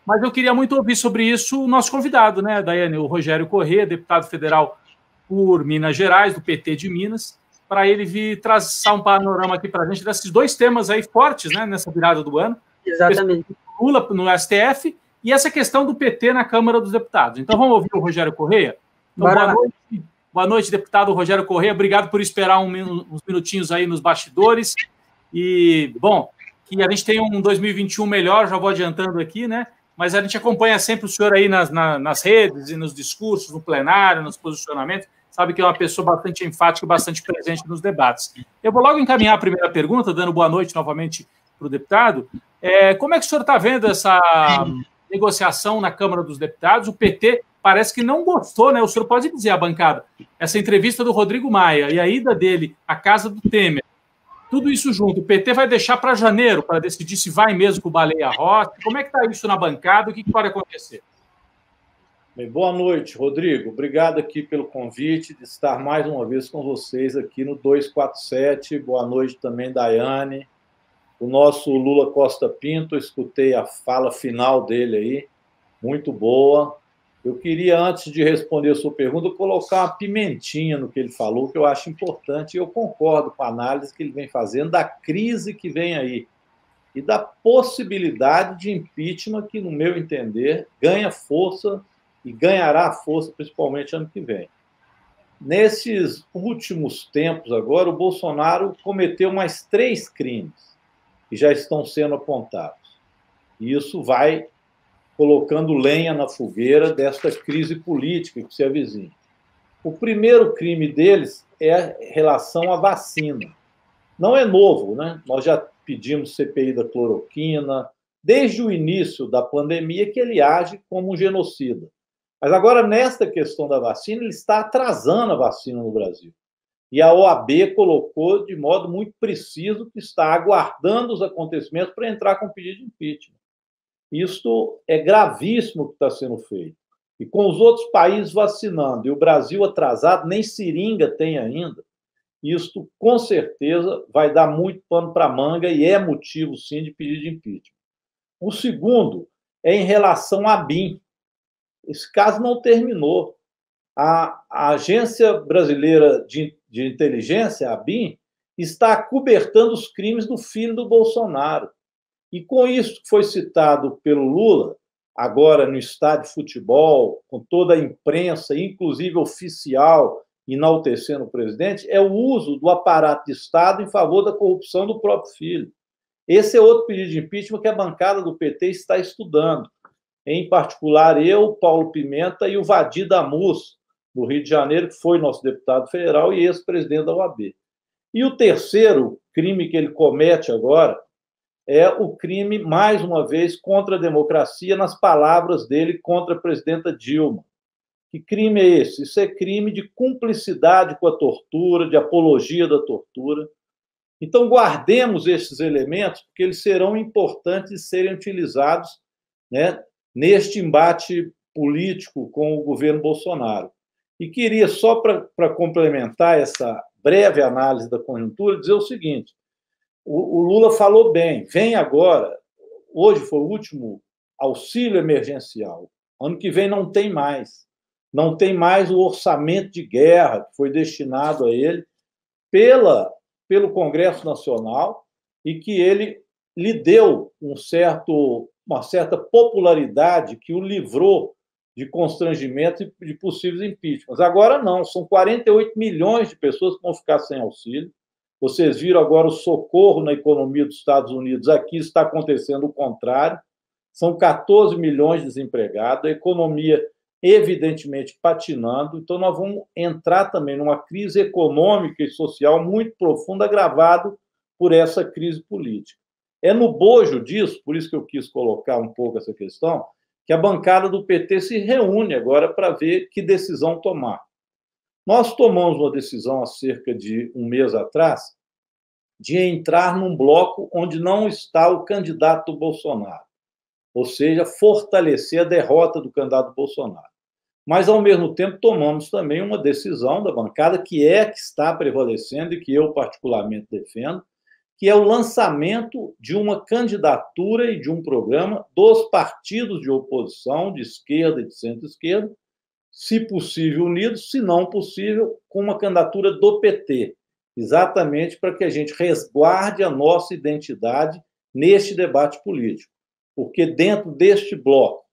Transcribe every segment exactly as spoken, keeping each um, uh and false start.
Mas eu queria muito ouvir sobre isso o nosso convidado, né, Daiane, o Rogério Corrêa, deputado federal por Minas Gerais, do P T de Minas, para ele vir traçar um panorama aqui para a gente desses dois temas aí fortes, né, nessa virada do ano. Exatamente. Lula no S T F e essa questão do P T na Câmara dos Deputados. Então vamos ouvir o Rogério Corrêa? Então, boa noite, boa noite, deputado Rogério Corrêa. Obrigado por esperar um, uns minutinhos aí nos bastidores. E, bom, que a gente tenha um dois mil e vinte e um melhor, já vou adiantando aqui, né? Mas a gente acompanha sempre o senhor aí nas, na, nas redes e nos discursos, no plenário, nos posicionamentos. Sabe que é uma pessoa bastante enfática e bastante presente nos debates. Eu vou logo encaminhar a primeira pergunta, dando boa noite novamente para o deputado. É, como é que o senhor está vendo essa negociação na Câmara dos Deputados? O P T parece que não gostou, né? O senhor pode dizer à bancada, essa entrevista do Rodrigo Maia e a ida dele à casa do Temer, tudo isso junto, o P T vai deixar para janeiro para decidir se vai mesmo com o Baleia Rossi? Como é que está isso na bancada? O que, que pode acontecer? Bem, boa noite, Rodrigo. Obrigado aqui pelo convite de estar mais uma vez com vocês aqui no duzentos e quarenta e sete. Boa noite também, Daiane. O nosso Lula Costa Pinto, eu escutei a fala final dele aí, muito boa. Eu queria, antes de responder a sua pergunta, colocar uma pimentinha no que ele falou, que eu acho importante, e eu concordo com a análise que ele vem fazendo da crise que vem aí e da possibilidade de impeachment que, no meu entender, ganha força e ganhará força principalmente ano que vem. Nesses últimos tempos agora, o Bolsonaro cometeu mais três crimes que já estão sendo apontados. E isso vai colocando lenha na fogueira desta crise política que se avizinha. O primeiro crime deles é a relação à vacina. Não é novo, né? Nós já pedimos C P I da cloroquina, desde o início da pandemia, que ele age como um genocida. Mas agora, nesta questão da vacina, ele está atrasando a vacina no Brasil. E a O A B colocou de modo muito preciso que está aguardando os acontecimentos para entrar com pedido de impeachment. Isso é gravíssimo que está sendo feito. E com os outros países vacinando e o Brasil atrasado, nem seringa tem ainda, isso com certeza vai dar muito pano para a manga e é motivo, sim, de pedido de impeachment. O segundo é em relação à B I M. Esse caso não terminou. A, a Agência Brasileira de, de Inteligência, a B I M, está acobertando os crimes do filho do Bolsonaro. E com isso que foi citado pelo Lula, agora no estádio de futebol, com toda a imprensa, inclusive oficial, enaltecendo o presidente, é o uso do aparato de Estado em favor da corrupção do próprio filho. Esse é outro pedido de impeachment que a bancada do P T está estudando. Em particular, eu, Paulo Pimenta e o Vadir Damus, do Rio de Janeiro, que foi nosso deputado federal e ex-presidente da O A B. E o terceiro crime que ele comete agora é o crime, mais uma vez, contra a democracia, nas palavras dele contra a presidenta Dilma. Que crime é esse? Isso é crime de cumplicidade com a tortura, de apologia da tortura. Então, guardemos esses elementos, porque eles serão importantes de serem utilizados, né, neste embate político com o governo Bolsonaro. E queria, só para complementar essa breve análise da conjuntura, dizer o seguinte: o, o Lula falou bem, vem agora, hoje foi o último auxílio emergencial, ano que vem não tem mais, não tem mais o orçamento de guerra que foi destinado a ele pela, pelo Congresso Nacional e que ele lhe deu um certo, uma certa popularidade que o livrou de constrangimento e de possíveis impeachments. Agora não, são quarenta e oito milhões de pessoas que vão ficar sem auxílio. Vocês viram agora o socorro na economia dos Estados Unidos. Aqui está acontecendo o contrário. São quatorze milhões de desempregados, a economia evidentemente patinando. Então, nós vamos entrar também numa crise econômica e social muito profunda, agravado por essa crise política. É no bojo disso, por isso que eu quis colocar um pouco essa questão, que a bancada do P T se reúne agora para ver que decisão tomar. Nós tomamos uma decisão há cerca de um mês atrás de entrar num bloco onde não está o candidato Bolsonaro, ou seja, fortalecer a derrota do candidato Bolsonaro. Mas, ao mesmo tempo, tomamos também uma decisão da bancada, que é a que está prevalecendo e que eu particularmente defendo, que é o lançamento de uma candidatura e de um programa dos partidos de oposição, de esquerda e de centro-esquerda, se possível unidos, se não possível, com uma candidatura do P T, exatamente para que a gente resguarde a nossa identidade neste debate político. Porque dentro deste bloco,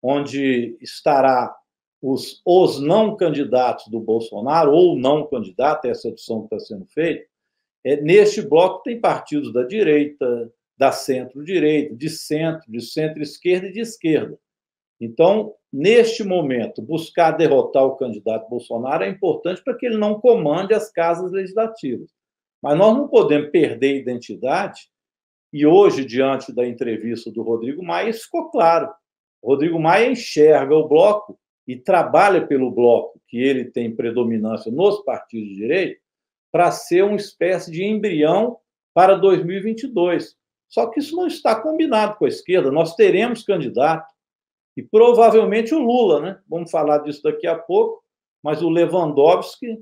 onde estará os, os não candidatos do Bolsonaro, ou não candidato, essa opção que está sendo feita, é, neste bloco tem partidos da direita, da centro-direita, de centro, de centro-esquerda e de esquerda. Então, neste momento, buscar derrotar o candidato Bolsonaro é importante para que ele não comande as casas legislativas. Mas nós não podemos perder a identidade, e hoje, diante da entrevista do Rodrigo Maia, isso ficou claro. O Rodrigo Maia enxerga o bloco e trabalha pelo bloco, que ele tem predominância nos partidos de direita, para ser uma espécie de embrião para dois mil e vinte e dois. Só que isso não está combinado com a esquerda. Nós teremos candidato, e provavelmente o Lula, né? Vamos falar disso daqui a pouco, mas o Lewandowski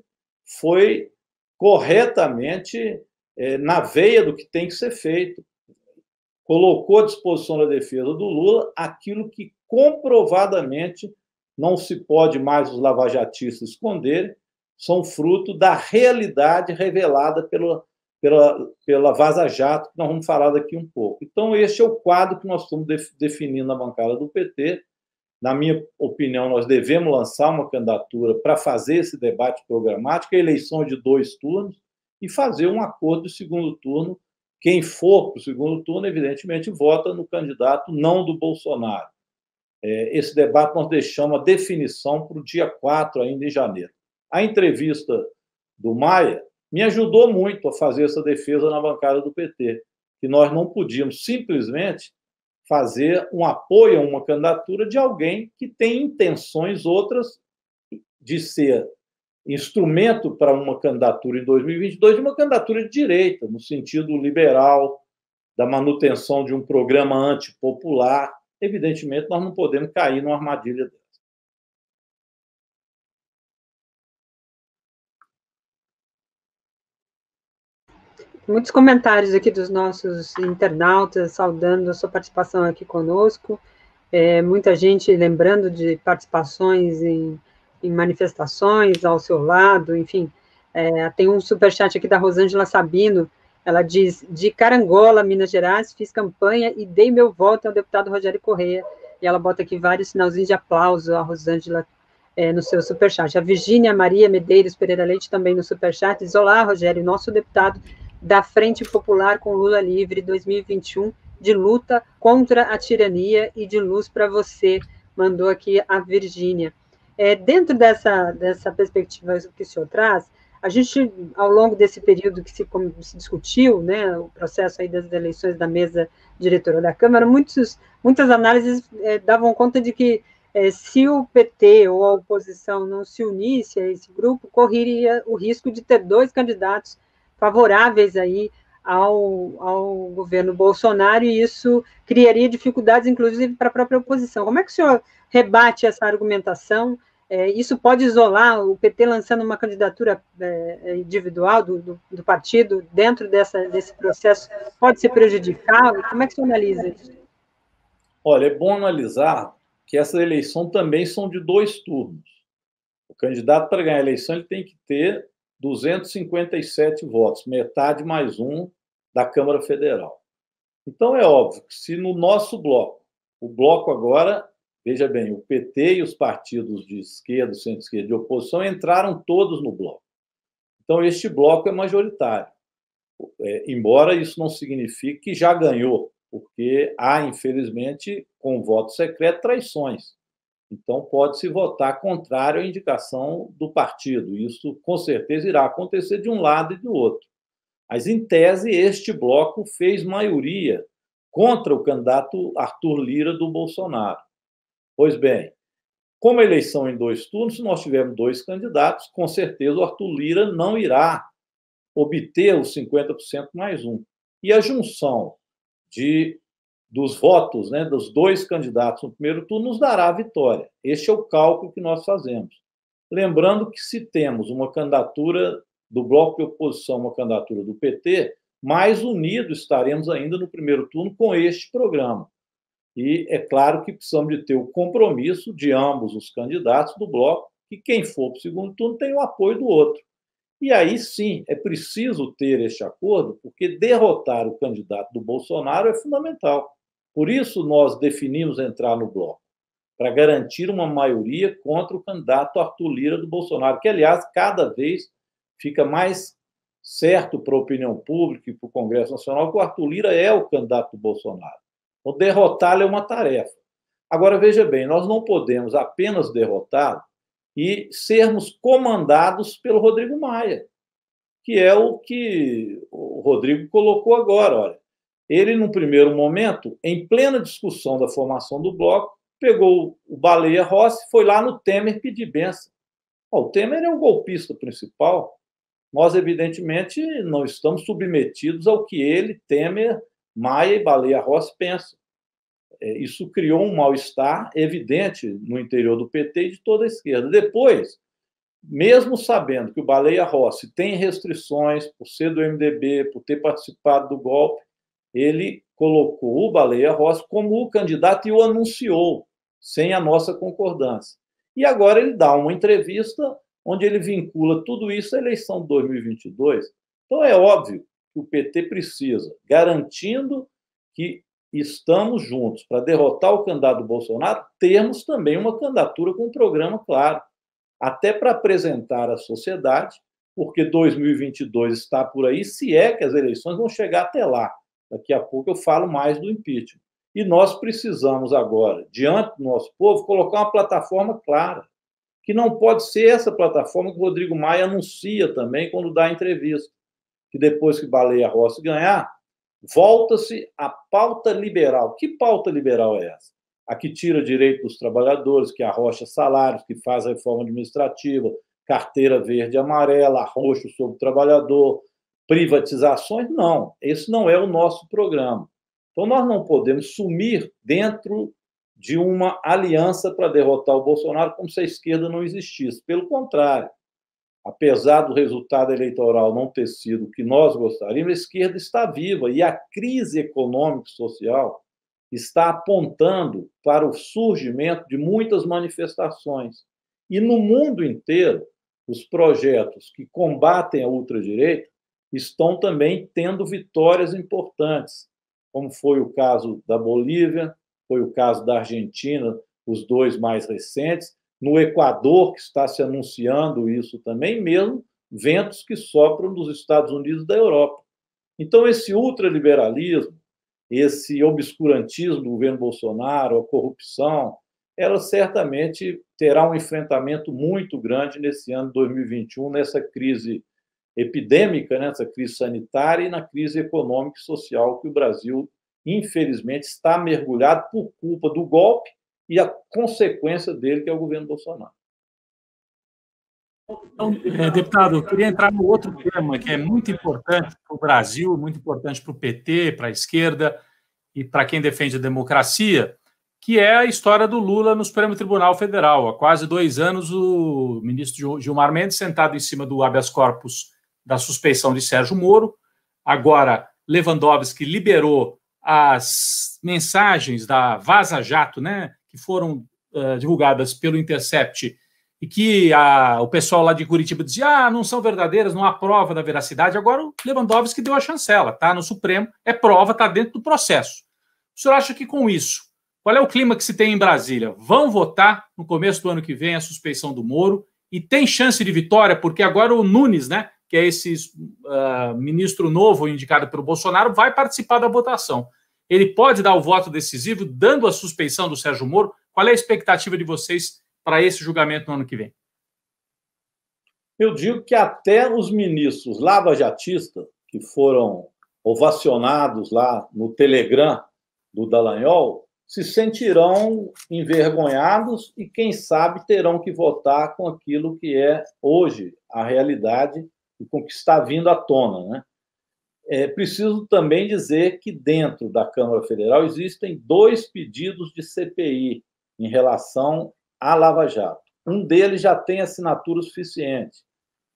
foi corretamente é, na veia do que tem que ser feito. Colocou à disposição da defesa do Lula aquilo que comprovadamente não se pode mais os lavajatistas esconderem, são fruto da realidade revelada pela, pela, pela Vaza Jato, que nós vamos falar daqui um pouco. Então, este é o quadro que nós estamos definindo na bancada do P T. Na minha opinião, nós devemos lançar uma candidatura para fazer esse debate programático, a eleição de dois turnos, e fazer um acordo de segundo turno. Quem for para o segundo turno, evidentemente, vota no candidato não do Bolsonaro. Esse debate nós deixamos a definição para o dia quatro, ainda em janeiro. A entrevista do Maia me ajudou muito a fazer essa defesa na bancada do P T, que nós não podíamos simplesmente fazer um apoio a uma candidatura de alguém que tem intenções outras de ser instrumento para uma candidatura em dois mil e vinte e dois, de uma candidatura de direita, no sentido liberal, da manutenção de um programa antipopular. Evidentemente, nós não podemos cair numa armadilha dessa. Muitos comentários aqui dos nossos internautas, saudando a sua participação aqui conosco. É, muita gente lembrando de participações em, em manifestações ao seu lado, enfim. É, tem um superchat aqui da Rosângela Sabino. Ela diz: de Carangola, Minas Gerais, fiz campanha e dei meu voto ao deputado Rogério Correia. E ela bota aqui vários sinalzinhos de aplauso a Rosângela é, no seu superchat. A Virgínia Maria Medeiros Pereira Leite também no superchat diz: olá, Rogério, nosso deputado da Frente Popular com Lula Livre dois mil e vinte e um, de luta contra a tirania e de luz para você, mandou aqui a Virgínia. É, dentro dessa, dessa perspectiva que o senhor traz, a gente, ao longo desse período que se, se discutiu, né, o processo aí das eleições da mesa diretora da Câmara, muitos, muitas análises é, davam conta de que é, se o P T ou a oposição não se unisse a esse grupo, correria o risco de ter dois candidatos favoráveis aí ao, ao governo Bolsonaro, e isso criaria dificuldades, inclusive, para a própria oposição. Como é que o senhor rebate essa argumentação? É, isso pode isolar o P T lançando uma candidatura é, individual do, do, do partido dentro dessa, desse processo? Pode ser prejudicial? Como é que o senhor analisa isso? Olha, é bom analisar que essa eleição também são de dois turnos. O candidato, para ganhar a eleição, ele tem que ter duzentos e cinquenta e sete votos, metade mais um da Câmara Federal. Então, é óbvio que se no nosso bloco, o bloco agora, veja bem, o P T e os partidos de esquerda, centro-esquerda, de oposição, entraram todos no bloco. Então, este bloco é majoritário. É, embora isso não signifique que já ganhou, porque há, infelizmente, com voto secreto, traições. Então, pode-se votar contrário à indicação do partido. Isso, com certeza, irá acontecer de um lado e do outro. Mas, em tese, este bloco fez maioria contra o candidato Arthur Lira do Bolsonaro. Pois bem, como a eleição em dois turnos, se nós tivermos dois candidatos, com certeza o Arthur Lira não irá obter os cinquenta por cento mais um. E a junção de dos votos, né, dos dois candidatos no primeiro turno, nos dará a vitória. Este é o cálculo que nós fazemos. Lembrando que, se temos uma candidatura do bloco de oposição, uma candidatura do P T, mais unidos estaremos ainda no primeiro turno com este programa. E é claro que precisamos de ter o compromisso de ambos os candidatos do bloco, que quem for para o segundo turno tem o apoio do outro. E aí sim, é preciso ter este acordo, porque derrotar o candidato do Bolsonaro é fundamental. Por isso nós definimos entrar no bloco, para garantir uma maioria contra o candidato Arthur Lira do Bolsonaro, que, aliás, cada vez fica mais certo para a opinião pública e para o Congresso Nacional que o Arthur Lira é o candidato do Bolsonaro. Então, derrotá-lo é uma tarefa. Agora, veja bem, nós não podemos apenas derrotá-lo e sermos comandados pelo Rodrigo Maia, que é o que o Rodrigo colocou agora. Olha, ele, num primeiro momento, em plena discussão da formação do bloco, pegou o Baleia Rossi e foi lá no Temer pedir bênção. O Temer é o golpista principal. Nós, evidentemente, não estamos submetidos ao que ele, Temer, Maia e Baleia Rossi pensam. Isso criou um mal-estar evidente no interior do P T e de toda a esquerda. Depois, mesmo sabendo que o Baleia Rossi tem restrições por ser do M D B, por ter participado do golpe, ele colocou o Baleia Rossi como o candidato e o anunciou, sem a nossa concordância. E agora ele dá uma entrevista onde ele vincula tudo isso à eleição de dois mil e vinte e dois. Então, é óbvio que o P T precisa, garantindo que estamos juntos para derrotar o candidato do Bolsonaro, termos também uma candidatura com um programa claro, até para apresentar à sociedade, porque dois mil e vinte e dois está por aí, se é que as eleições vão chegar até lá. Daqui a pouco eu falo mais do impeachment. E nós precisamos agora, diante do nosso povo, colocar uma plataforma clara, que não pode ser essa plataforma que o Rodrigo Maia anuncia também quando dá a entrevista, que depois que Baleia Rossi ganhar, volta-se à pauta liberal. Que pauta liberal é essa? A que tira direito dos trabalhadores, que arrocha salários, que faz a reforma administrativa, carteira verde e amarela, arroxo sobre o trabalhador, privatizações? Não, esse não é o nosso programa. Então, nós não podemos sumir dentro de uma aliança para derrotar o Bolsonaro como se a esquerda não existisse. Pelo contrário, apesar do resultado eleitoral não ter sido o que nós gostaríamos, a esquerda está viva e a crise econômica e social está apontando para o surgimento de muitas manifestações. E no mundo inteiro, os projetos que combatem a ultradireita estão também tendo vitórias importantes, como foi o caso da Bolívia, foi o caso da Argentina, os dois mais recentes, no Equador, que está se anunciando isso também, mesmo ventos que sopram dos Estados Unidos e da Europa. Então, esse ultraliberalismo, esse obscurantismo do governo Bolsonaro, a corrupção, ela certamente terá um enfrentamento muito grande nesse ano de dois mil e vinte e um, nessa crise epidêmica, nessa crise sanitária e na crise econômica e social que o Brasil, infelizmente, está mergulhado por culpa do golpe e a consequência dele, que é o governo Bolsonaro. Então, é, deputado, eu queria entrar no outro tema que é muito importante para o Brasil, muito importante para o P T, para a esquerda e para quem defende a democracia, que é a história do Lula no Supremo Tribunal Federal. Há quase dois anos, o ministro Gilmar Mendes, sentado em cima do habeas corpus da suspeição de Sérgio Moro, agora Lewandowski liberou as mensagens da Vaza Jato, né, que foram uh, divulgadas pelo Intercept e que a, o pessoal lá de Curitiba dizia ah, não são verdadeiras, não há prova da veracidade. Agora o Lewandowski deu a chancela, está no Supremo, é prova, está dentro do processo. O senhor acha que com isso, qual é o clima que se tem em Brasília? Vão votar no começo do ano que vem a suspeição do Moro e tem chance de vitória, porque agora o Nunes, né, que é esse uh, ministro novo indicado pelo Bolsonaro, vai participar da votação. Ele pode dar o voto decisivo, dando a suspeição do Sérgio Moro? Qual é a expectativa de vocês para esse julgamento no ano que vem? Eu digo que até os ministros lavajatistas, que foram ovacionados lá no Telegram do Dallagnol, se sentirão envergonhados e, quem sabe, terão que votar com aquilo que é hoje a realidade e com o que está vindo à tona, né? É preciso também dizer que dentro da Câmara Federal existem dois pedidos de C P I em relação à Lava Jato. Um deles já tem assinatura suficiente,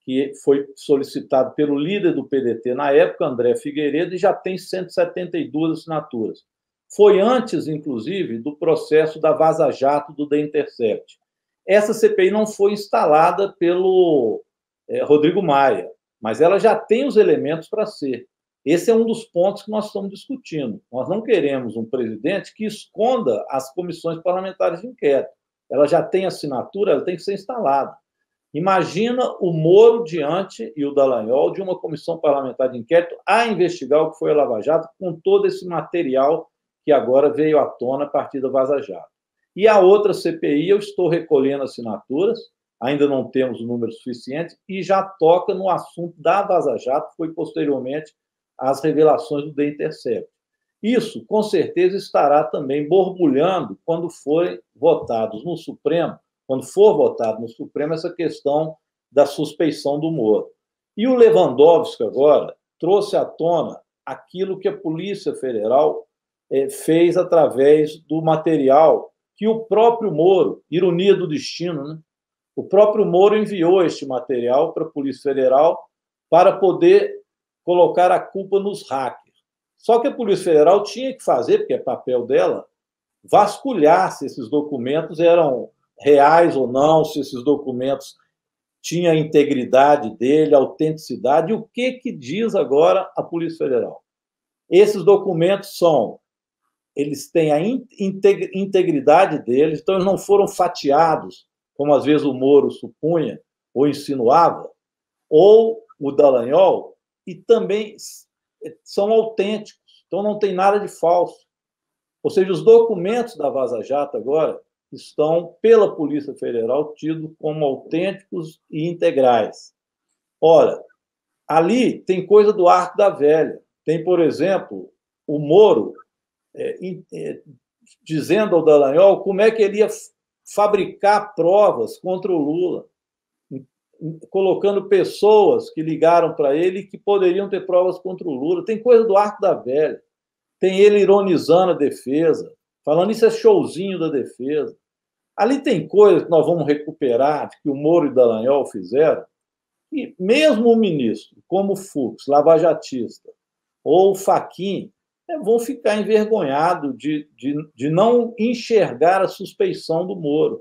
que foi solicitado pelo líder do P D T na época, André Figueiredo, e já tem cento e setenta e duas assinaturas. Foi antes, inclusive, do processo da Vaza Jato do The Intercept. Essa C P I não foi instalada pelo é, Rodrigo Maia, mas ela já tem os elementos para ser. Esse é um dos pontos que nós estamos discutindo. Nós não queremos um presidente que esconda as comissões parlamentares de inquérito. Ela já tem assinatura, ela tem que ser instalada. Imagina o Moro diante, e o Dallagnol, de uma comissão parlamentar de inquérito a investigar o que foi a Lava Jato, com todo esse material que agora veio à tona a partir da Vaza Jato. E a outra C P I, eu estou recolhendo assinaturas, ainda não temos o número suficiente, e já toca no assunto da Vaza Jato, que foi posteriormente às revelações do The Intercept. Isso, com certeza, estará também borbulhando quando forem votados no Supremo, quando for votado no Supremo essa questão da suspeição do Moro. E o Lewandowski, agora, trouxe à tona aquilo que a Polícia Federal eh, fez através do material que o próprio Moro, ironia do destino, né? O próprio Moro enviou este material para a Polícia Federal para poder colocar a culpa nos hackers. Só que a Polícia Federal tinha que fazer, porque é papel dela, vasculhar se esses documentos eram reais ou não, se esses documentos tinham a integridade dele, a autenticidade, e o que, que diz agora a Polícia Federal. Esses documentos são, eles têm a integridade deles, então eles não foram fatiados, como às vezes o Moro supunha ou insinuava, ou o Dallagnol, e também são autênticos, então não tem nada de falso. Ou seja, os documentos da Vaza Jato agora estão, pela Polícia Federal, tidos como autênticos e integrais. Ora, ali tem coisa do arco da velha. Tem, por exemplo, o Moro é, é, dizendo ao Dallagnol como é que ele ia fabricar provas contra o Lula, colocando pessoas que ligaram para ele que poderiam ter provas contra o Lula. Tem coisa do arco da velha. Tem ele ironizando a defesa, falando isso é showzinho da defesa. Ali tem coisa que nós vamos recuperar, que o Moro e o Dallagnol fizeram, e mesmo o ministro, como o Fux, lavajatista, ou o Fachin, é, vão ficar envergonhados de, de, de não enxergar a suspeição do Moro.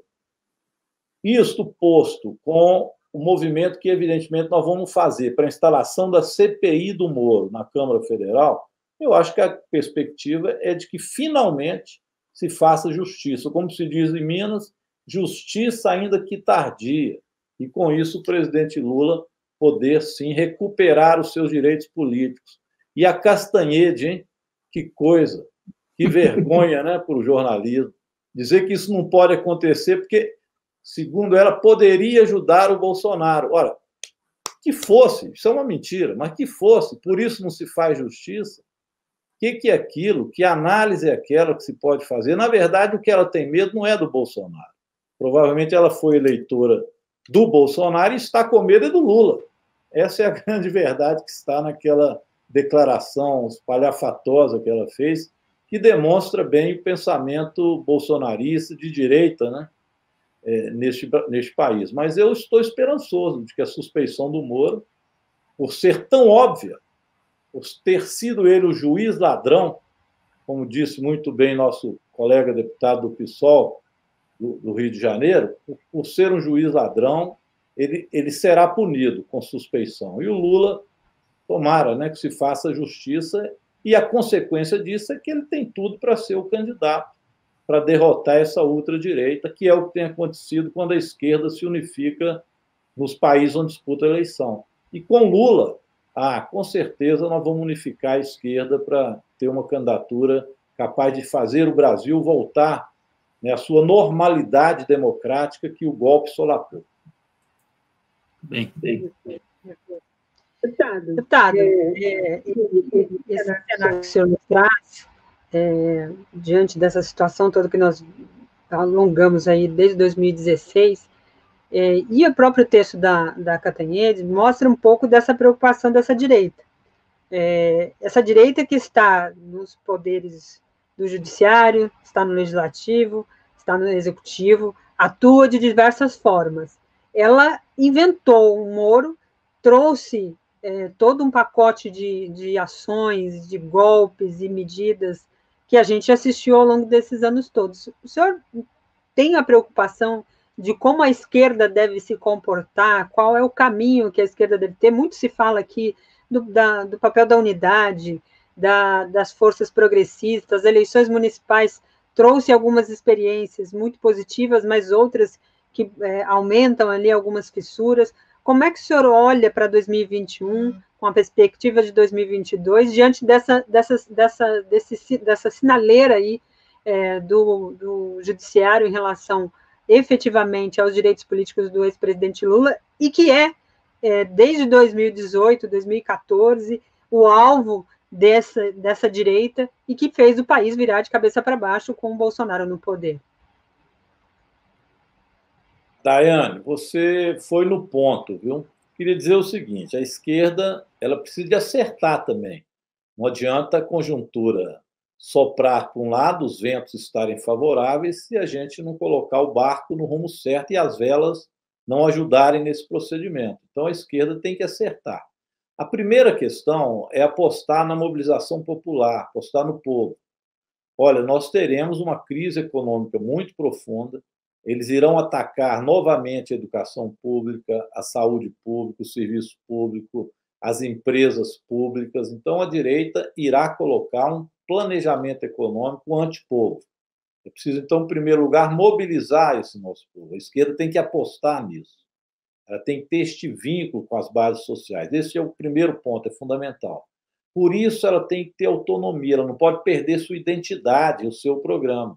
Isto posto com o movimento que, evidentemente, nós vamos fazer para a instalação da C P I do Moro na Câmara Federal, eu acho que a perspectiva é de que, finalmente, se faça justiça. Como se diz em Minas, justiça ainda que tardia. E, com isso, o presidente Lula poder, sim, recuperar os seus direitos políticos. E a Castanhede, hein? Que coisa, que vergonha, né, para o jornalismo. Dizer que isso não pode acontecer porque, segundo ela, poderia ajudar o Bolsonaro. Ora, que fosse, isso é uma mentira, mas que fosse, por isso não se faz justiça. O que, que é aquilo? Que análise é aquela que se pode fazer? Na verdade, o que ela tem medo não é do Bolsonaro. Provavelmente ela foi eleitora do Bolsonaro e está com medo do Lula. Essa é a grande verdade que está naquela declaração espalhafatosa que ela fez, que demonstra bem o pensamento bolsonarista de direita, né? É, neste, neste país. Mas eu estou esperançoso de que a suspeição do Moro, por ser tão óbvia, por ter sido ele o juiz ladrão, como disse muito bem nosso colega deputado do PSOL, do, do Rio de Janeiro, por, por ser um juiz ladrão, ele, ele será punido com suspeição. E o Lula, tomara, né, que se faça justiça, e a consequência disso é que ele tem tudo para ser o candidato, para derrotar essa ultradireita, que é o que tem acontecido quando a esquerda se unifica nos países onde disputa a eleição. E com Lula, ah, com certeza nós vamos unificar a esquerda para ter uma candidatura capaz de fazer o Brasil voltar, né, à sua normalidade democrática que o golpe solapou. Bem, bem. Deputado, Deputado é, é, esse cenário que o senhor nos traz, é, diante dessa situação toda que nós alongamos aí desde dois mil e dezesseis, é, e o próprio texto da, da Castanhede mostra um pouco dessa preocupação dessa direita. É, essa direita que está nos poderes do judiciário, está no legislativo, está no executivo, atua de diversas formas. Ela inventou um Moro trouxe é, todo um pacote de, de ações, de golpes e medidas que a gente assistiu ao longo desses anos todos. O senhor tem a preocupação de como a esquerda deve se comportar, qual é o caminho que a esquerda deve ter? Muito se fala aqui do, da, do papel da unidade, da, das forças progressistas, as eleições municipais trouxe algumas experiências muito positivas, mas outras que é, aumentam ali algumas fissuras. Como é que o senhor olha para dois mil e vinte e um, com a perspectiva de dois mil e vinte e dois, diante dessa, dessa, dessa, desse, dessa sinaleira aí é, do, do judiciário em relação efetivamente aos direitos políticos do ex-presidente Lula, e que é, é, desde dois mil e dezoito, dois mil e quatorze, o alvo dessa, dessa direita, e que fez o país virar de cabeça para baixo com o Bolsonaro no poder? Daiane, você foi no ponto, viu? Queria dizer o seguinte, a esquerda ela precisa de acertar também. Não adianta a conjuntura soprar para um lado, os ventos estarem favoráveis, se a gente não colocar o barco no rumo certo e as velas não ajudarem nesse procedimento. Então, a esquerda tem que acertar. A primeira questão é apostar na mobilização popular, apostar no povo. Olha, nós teremos uma crise econômica muito profunda, eles irão atacar novamente a educação pública, a saúde pública, o serviço público, as empresas públicas. Então, a direita irá colocar um planejamento econômico antipovo. É preciso, então, em primeiro lugar, mobilizar esse nosso povo. A esquerda tem que apostar nisso. Ela tem que ter este vínculo com as bases sociais. Esse é o primeiro ponto, é fundamental. Por isso, ela tem que ter autonomia, ela não pode perder sua identidade, o seu programa.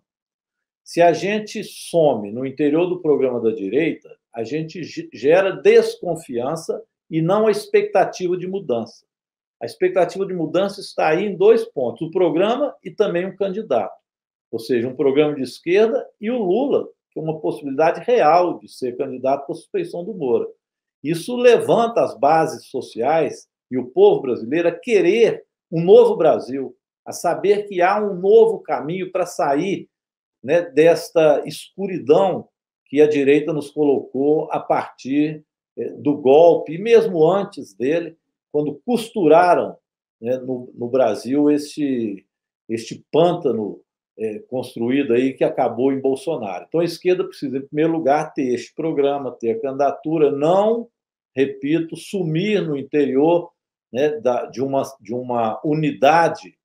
Se a gente some no interior do programa da direita, a gente gera desconfiança e não a expectativa de mudança. A expectativa de mudança está aí em dois pontos, o programa e também um candidato. Ou seja, um programa de esquerda e o Lula, que é uma possibilidade real de ser candidato por suspeição do Moura. Isso levanta as bases sociais e o povo brasileiro a querer um novo Brasil, a saber que há um novo caminho para sair, né, desta escuridão que a direita nos colocou a partir do golpe, e mesmo antes dele, quando costuraram, né, no, no Brasil este, este pântano é, construído aí que acabou em Bolsonaro. Então, a esquerda precisa, em primeiro lugar, ter este programa, ter a candidatura, não, repito, sumir no interior, né, da, de, uma, de uma unidade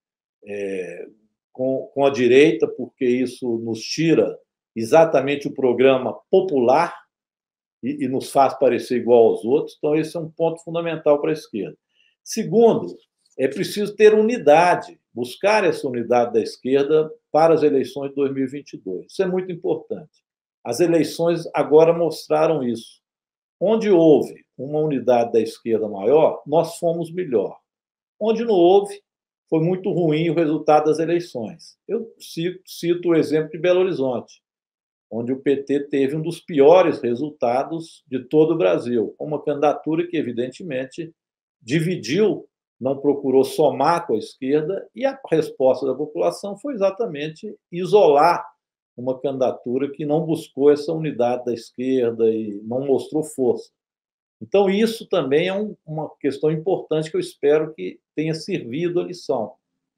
é, com, com a direita, porque isso nos tira exatamente o programa popular e, e nos faz parecer igual aos outros. Então, esse é um ponto fundamental para a esquerda. Segundo, é preciso ter unidade, buscar essa unidade da esquerda para as eleições de dois mil e vinte e dois. Isso é muito importante. As eleições agora mostraram isso. Onde houve uma unidade da esquerda maior, nós fomos melhor. Onde não houve, foi muito ruim o resultado das eleições. Eu cito, cito o exemplo de Belo Horizonte, onde o P T teve um dos piores resultados de todo o Brasil, com uma candidatura que, evidentemente, dividiu, não procurou somar com a esquerda, e a resposta da população foi exatamente isolar uma candidatura que não buscou essa unidade da esquerda e não mostrou força. Então, isso também é um, uma questão importante que eu espero que tenha servido a lição.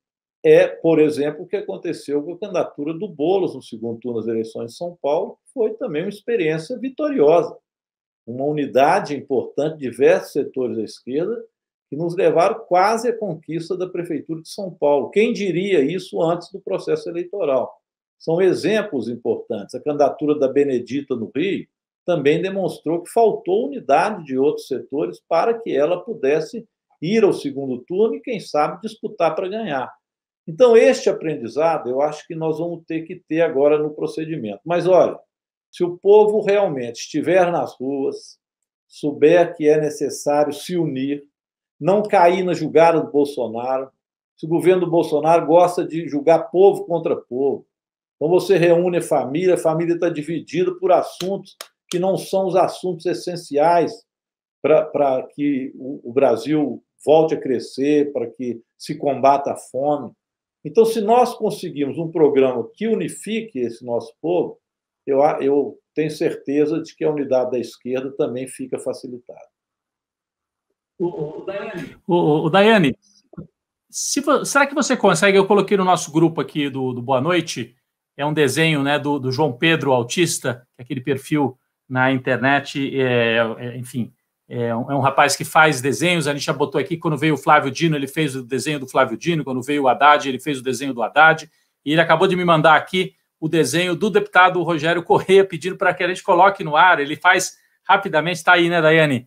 É, por exemplo, o que aconteceu com a candidatura do Boulos no segundo turno das eleições de São Paulo, foi também uma experiência vitoriosa. Uma unidade importante de diversos setores da esquerda que nos levaram quase à conquista da Prefeitura de São Paulo. Quem diria isso antes do processo eleitoral? São exemplos importantes. A candidatura da Benedita no Rio também demonstrou que faltou unidade de outros setores para que ela pudesse ir ao segundo turno e, quem sabe, disputar para ganhar. Então, este aprendizado, eu acho que nós vamos ter que ter agora no procedimento. Mas, olha, se o povo realmente estiver nas ruas, souber que é necessário se unir, não cair na julgada do Bolsonaro, se o governo do Bolsonaro gosta de julgar povo contra povo, então você reúne a família, a família está dividida por assuntos que não são os assuntos essenciais para que o Brasil volte a crescer, para que se combata a fome. Então, se nós conseguirmos um programa que unifique esse nosso povo, eu, eu tenho certeza de que a unidade da esquerda também fica facilitada. O, o Daiane, o, o Daiane se, será que você consegue? Eu coloquei no nosso grupo aqui do, do Boa Noite, é um desenho, né, do, do João Pedro Autista, aquele perfil na internet, é, é, enfim, é um, é um rapaz que faz desenhos. A gente já botou aqui, quando veio o Flávio Dino, ele fez o desenho do Flávio Dino, quando veio o Haddad, ele fez o desenho do Haddad, e ele acabou de me mandar aqui o desenho do deputado Rogério Correia, pedindo para que a gente coloque no ar. Ele faz rapidamente, está aí, né, Daiane?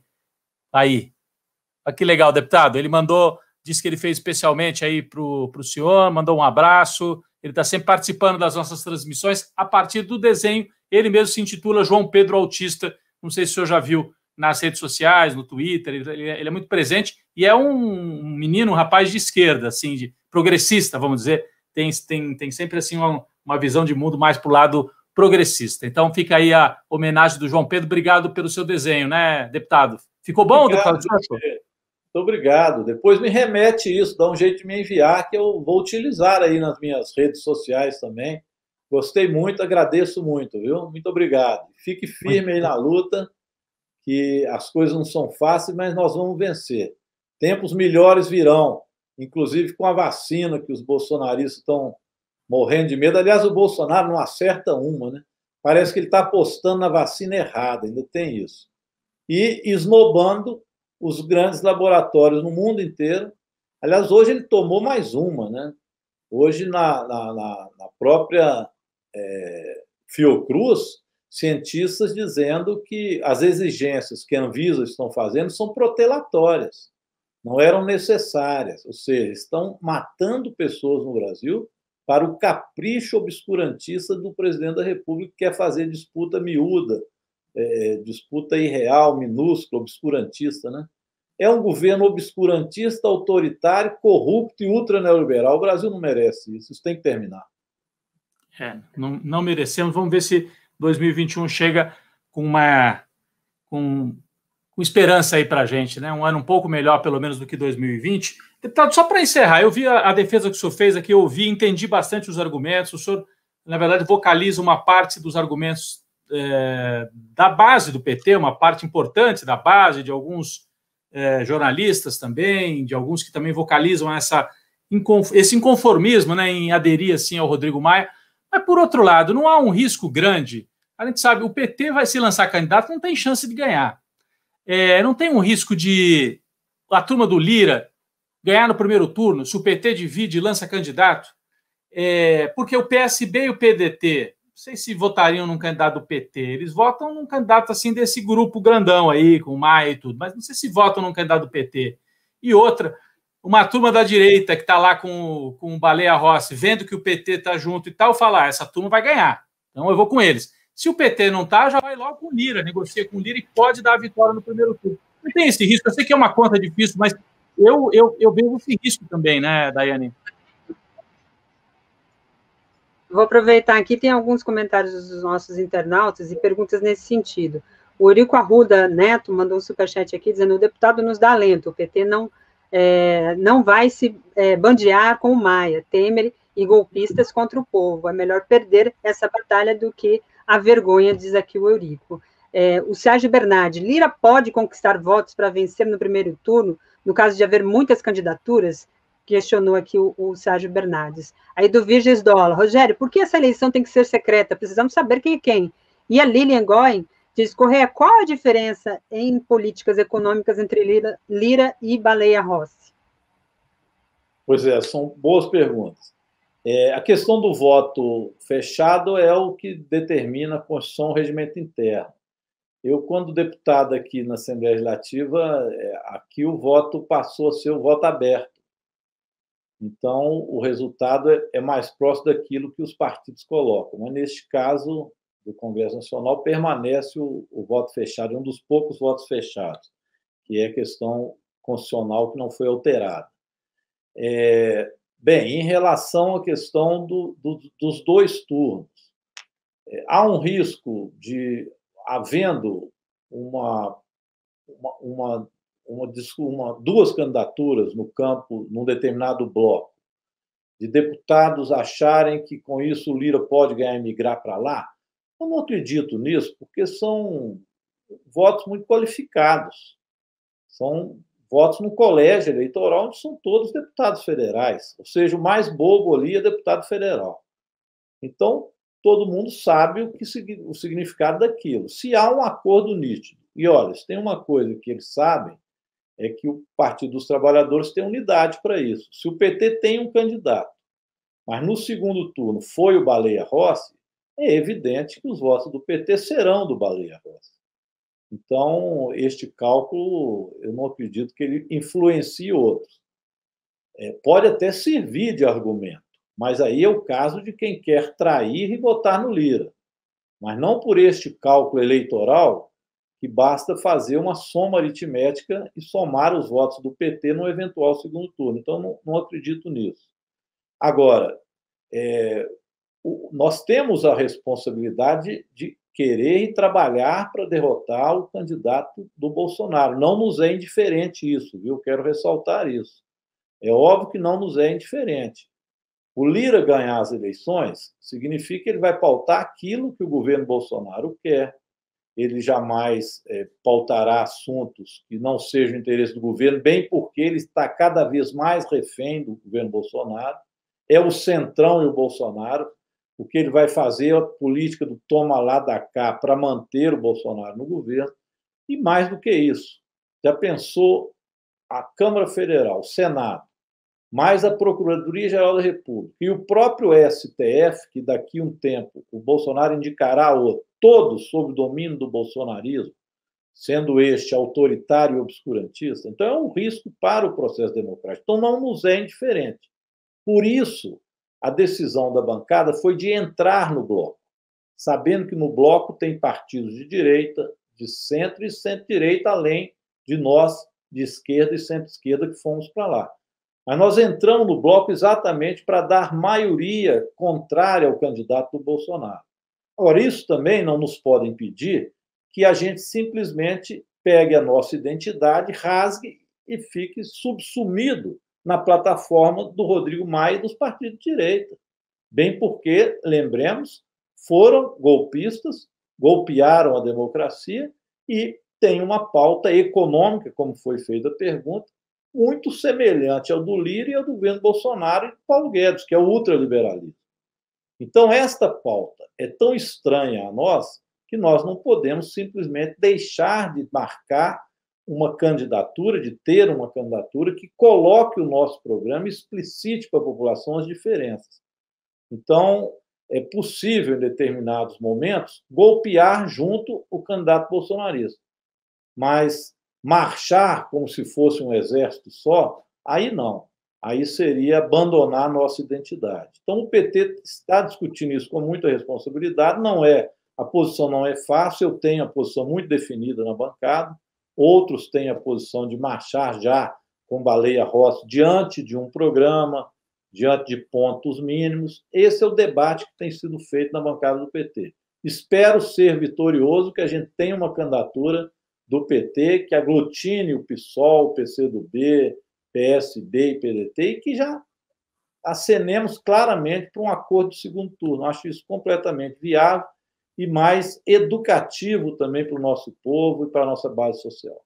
Aí. Olha que legal, deputado. Ele mandou, disse que ele fez especialmente aí para o senhor, mandou um abraço. Ele está sempre participando das nossas transmissões a partir do desenho. Ele mesmo se intitula João Pedro Autista. Não sei se o senhor já viu nas redes sociais, no Twitter. Ele, ele é muito presente e é um menino, um rapaz de esquerda, assim, de progressista, vamos dizer. Tem, tem, tem sempre assim uma, uma visão de mundo mais para o lado progressista. Então fica aí a homenagem do João Pedro. Obrigado pelo seu desenho, né, deputado? Ficou bom, Obrigado, deputado? Muito obrigado. Depois me remete isso, dá um jeito de me enviar, que eu vou utilizar aí nas minhas redes sociais também. Gostei muito, agradeço muito, viu? Muito obrigado. Fique firme aí na luta, que as coisas não são fáceis, mas nós vamos vencer. Tempos melhores virão, inclusive com a vacina, que os bolsonaristas estão morrendo de medo. Aliás, o Bolsonaro não acerta uma, né? Parece que ele está apostando na vacina errada, ainda tem isso. E esnobando os grandes laboratórios no mundo inteiro. Aliás, hoje ele tomou mais uma, né? Hoje, na, na, na própria é, Fiocruz, cientistas dizendo que as exigências que a Anvisa estão fazendo são protelatórias, não eram necessárias, ou seja, estão matando pessoas no Brasil para o capricho obscurantista do presidente da República, que quer fazer disputa miúda, É, disputa irreal, minúscula, obscurantista, né? É um governo obscurantista, autoritário, corrupto e ultra-neoliberal. O Brasil não merece isso, isso tem que terminar. É, não, não merecemos. Vamos ver se dois mil e vinte e um chega com uma com, com esperança aí para a gente, né? Um ano um pouco melhor, pelo menos, do que dois mil e vinte. Deputado, só para encerrar, eu vi a, a defesa que o senhor fez aqui, eu ouvi, entendi bastante os argumentos. O senhor, na verdade, vocaliza uma parte dos argumentos É, da base do P T, uma parte importante da base, de alguns é, jornalistas também, de alguns que também vocalizam essa, esse inconformismo, né, em aderir assim, ao Rodrigo Maia. Mas, por outro lado, não há um risco grande. A gente sabe, o P T vai se lançar candidato, não tem chance de ganhar. É, não tem um risco de a turma do Lira ganhar no primeiro turno, se o P T divide e lança candidato, é, porque o P S B e o P D T, não sei se votariam num candidato do P T, eles votam num candidato assim desse grupo grandão aí, com o Maia e tudo, mas não sei se votam num candidato do P T. E outra, uma turma da direita que está lá com, com o Baleia Rossi, vendo que o P T está junto e tal, fala, ah, essa turma vai ganhar, então eu vou com eles. Se o P T não está, já vai logo com o Lira, negocia com o Lira e pode dar a vitória no primeiro turno. Não tem esse risco, eu sei que é uma conta difícil, mas eu, eu, eu vejo esse risco também, né, Daiane? Vou aproveitar aqui, tem alguns comentários dos nossos internautas e perguntas nesse sentido. O Eurico Arruda Neto mandou um superchat aqui, dizendo, o deputado nos dá alento, o P T não, é, não vai se é, bandear com o Maia, Temer e golpistas contra o povo, é melhor perder essa batalha do que a vergonha, diz aqui o Eurico. É, o Sérgio Bernardi, Lira pode conquistar votos para vencer no primeiro turno, no caso de haver muitas candidaturas? Questionou aqui o, o Sérgio Bernardes. Aí do Virges Dola, Rogério, por que essa eleição tem que ser secreta? Precisamos saber quem é quem. E a Lilian Goin diz, Correia, qual a diferença em políticas econômicas entre Lira, Lira e Baleia Rossi? Pois é, são boas perguntas. É, a questão do voto fechado é o que determina a Constituição, o regimento interno. Eu, quando deputado aqui na Assembleia Legislativa, aqui o voto passou a ser o voto aberto. Então, o resultado é mais próximo daquilo que os partidos colocam. Mas, neste caso do Congresso Nacional, permanece o, o voto fechado, um dos poucos votos fechados, que é a questão constitucional que não foi alterada. É, bem, em relação à questão do, do, dos dois turnos, é, há um risco de, havendo uma, uma, uma Uma, uma, duas candidaturas no campo, num determinado bloco, de deputados acharem que com isso o Lira pode ganhar e migrar para lá, eu não acredito nisso, porque são votos muito qualificados. São votos no colégio eleitoral, onde são todos deputados federais. Ou seja, o mais bobo ali é deputado federal. Então, todo mundo sabe o, que, o significado daquilo. Se há um acordo nítido, e olha, se tem uma coisa que eles sabem, é que o Partido dos Trabalhadores tem unidade para isso. Se o P T tem um candidato, mas no segundo turno foi o Baleia Rossi, é evidente que os votos do P T serão do Baleia Rossi. Então, este cálculo, eu não acredito que ele influencie outros. É, pode até servir de argumento, mas aí é o caso de quem quer trair e votar no Lira. Mas não por este cálculo eleitoral que basta fazer uma soma aritmética e somar os votos do P T no eventual segundo turno. Então, não, não acredito nisso. Agora, é, o, nós temos a responsabilidade de querer e trabalhar para derrotar o candidato do Bolsonaro. Não nos é indiferente isso, viu? Quero ressaltar isso. É óbvio que não nos é indiferente. O Lira ganhar as eleições significa que ele vai pautar aquilo que o governo Bolsonaro quer. Ele jamais é, pautará assuntos que não sejam interesse do governo, bem porque ele está cada vez mais refém do governo Bolsonaro. É o Centrão e o Bolsonaro. O que ele vai fazer é a política do toma lá da cá para manter o Bolsonaro no governo. E mais do que isso, já pensou a Câmara Federal, o Senado, mais a Procuradoria-Geral da República e o próprio S T F, que daqui a um tempo o Bolsonaro indicará outro, todos sob o domínio do bolsonarismo, sendo este autoritário e obscurantista. Então, é um risco para o processo democrático. Então, não nos é indiferente. Por isso, a decisão da bancada foi de entrar no bloco, sabendo que no bloco tem partidos de direita, de centro e centro-direita, além de nós, de esquerda e centro-esquerda, que fomos para lá. Mas nós entramos no bloco exatamente para dar maioria contrária ao candidato do Bolsonaro. Agora, isso também não nos pode impedir que a gente simplesmente pegue a nossa identidade, rasgue e fique subsumido na plataforma do Rodrigo Maia e dos partidos de direita. Bem porque, lembremos, foram golpistas, golpearam a democracia e têm uma pauta econômica, como foi feita a pergunta, muito semelhante ao do Lira e ao do governo Bolsonaro e do Paulo Guedes, que é o ultraliberalismo. Então, esta pauta é tão estranha a nós que nós não podemos simplesmente deixar de marcar uma candidatura, de ter uma candidatura que coloque o nosso programa e explicite para a população as diferenças. Então, é possível, em determinados momentos, golpear junto o candidato bolsonarista. Mas marchar como se fosse um exército só, aí não. Aí seria abandonar a nossa identidade. Então, o P T está discutindo isso com muita responsabilidade. Não é, a posição não é fácil, eu tenho a posição muito definida na bancada, outros têm a posição de marchar já com Baleia Rossi diante de um programa, diante de pontos mínimos. Esse é o debate que tem sido feito na bancada do P T. Espero ser vitorioso, que a gente tenha uma candidatura do P T que aglutine o PSOL, o P C do B, P S B e P D T, e que já acenemos claramente para um acordo de segundo turno. Acho isso completamente viável e mais educativo também para o nosso povo e para a nossa base social.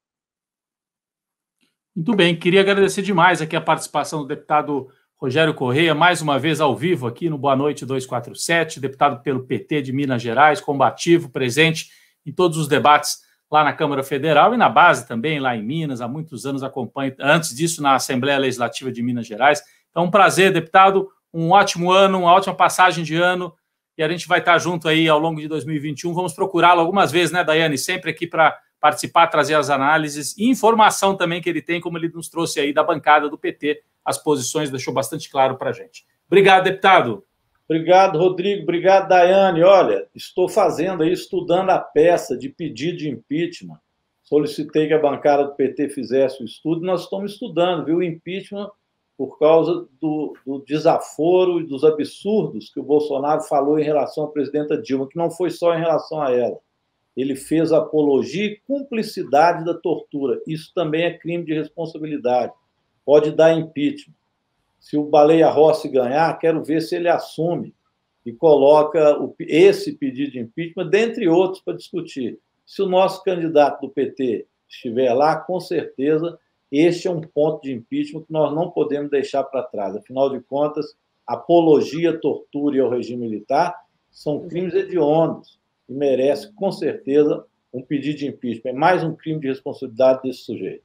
Muito bem, queria agradecer demais aqui a participação do deputado Rogério Correia, mais uma vez ao vivo aqui no Boa Noite dois quatro sete, deputado pelo P T de Minas Gerais, combativo, presente em todos os debates lá na Câmara Federal e na base também, lá em Minas, há muitos anos acompanho, antes disso na Assembleia Legislativa de Minas Gerais. Então, um prazer, deputado, um ótimo ano, uma ótima passagem de ano, e a gente vai estar junto aí ao longo de dois mil e vinte e um, vamos procurá-lo algumas vezes, né, Daiane, sempre aqui para participar, trazer as análises e informação também que ele tem, como ele nos trouxe aí da bancada do P T, as posições, deixou bastante claro para a gente. Obrigado, deputado. Obrigado, Rodrigo. Obrigado, Daiane. Olha, estou fazendo aí, estudando a peça de pedido de impeachment. Solicitei que a bancada do P T fizesse o estudo. Nós estamos estudando, viu, o impeachment por causa do, do desaforo e dos absurdos que o Bolsonaro falou em relação à presidenta Dilma, que não foi só em relação a ela. Ele fez apologia e cumplicidade da tortura. Isso também é crime de responsabilidade. Pode dar impeachment. Se o Baleia Rossi ganhar, quero ver se ele assume e coloca o, esse pedido de impeachment, dentre outros, para discutir. Se o nosso candidato do P T estiver lá, com certeza este é um ponto de impeachment que nós não podemos deixar para trás. Afinal de contas, apologia, tortura e ao regime militar são crimes hediondos e merece, com certeza, um pedido de impeachment. É mais um crime de responsabilidade desse sujeito.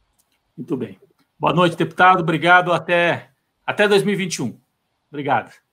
Muito bem. Boa noite, deputado. Obrigado. Até, até dois mil e vinte e um. Obrigado.